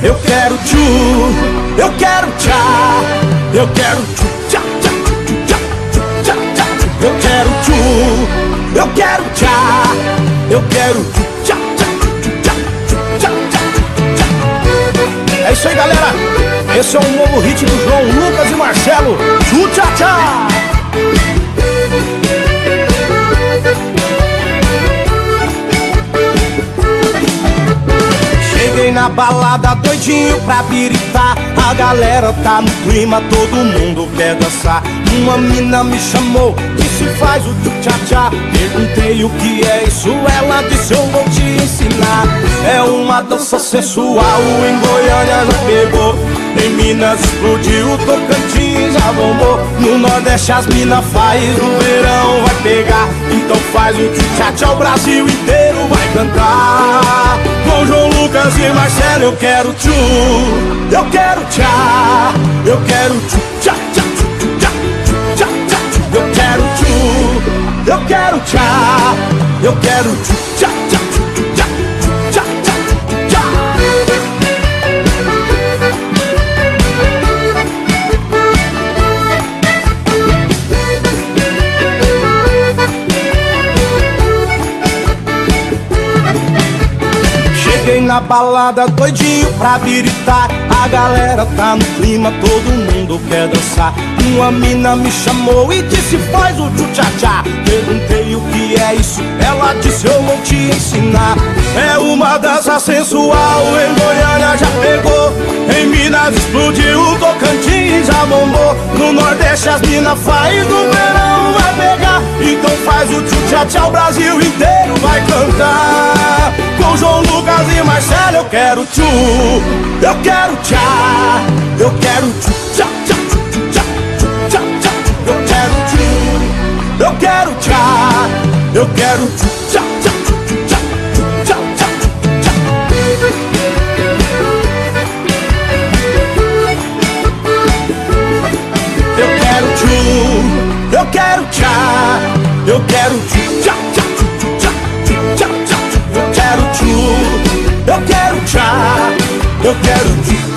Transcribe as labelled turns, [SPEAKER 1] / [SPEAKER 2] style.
[SPEAKER 1] Eu quero tchu, eu quero tchá, eu quero tchu, tchá, tchá, tchá, tchá, tchá, tchá. Eu quero tchu, eu quero tchá, eu quero tchu, tchá, tchá, tchá, tchá, tchá, tchá. É isso aí, galera. Esse é o novo hit do João Lucas e Marcelo, Tchu Tchá Tchá. Cheguei na balada doidinho pra biritar. A galera tá no clima, todo mundo quer dançar. Uma mina me chamou, disse faz o tchu-tchá-tchá. Perguntei o que é isso, ela disse eu vou te ensinar. É uma dança sensual, em Goiânia já pegou, em Minas explodiu, Tocantins já bombou. No Nordeste as minas faz, no verão vai pegar. Então faz o tchu-tchá-tchá, o Brasil inteiro vai cantar. Com João Lucas e Marcelo eu quero tchu, eu quero tchá, eu quero tchu, tchá, tchá, tchá, tchá, tchá, tchá. Eu quero tchu, eu quero tchá, eu quero tchu, tchá, tchá, tchá, tchá, tchá, tchá. Cheguei na balada doidinho pra biritar. A galera tá no clima, todo mundo quer dançar. Uma mina me chamou e disse faz o tchu-tchá-tchá. Perguntei o que é isso, ela disse eu vou te ensinar. É uma dança sensual, em Goiânia já pegou, em Minas explodiu, Tocantins já bombou. No Nordeste as minas faz, no verão vai pegar. Então faz o tchu-tchá-tchá, o Brasil inteiro vai cantar. Com João Lucas e Marcelo eu quero tchu, eu quero tchá, eu quero tchu, tchá, tchá, tchá, tchá, tchá. Eu quero tchu, eu quero tchá, eu quero tchu, tchá, tchá, tchá, tchá, tchá, tchá. Eu quero tchu, eu quero tchá, eu quero tchu, tchá, tchá, tchá, tchá, tchá, tchá. Eu quero tchu, eu quero tchá, eu quero tchu.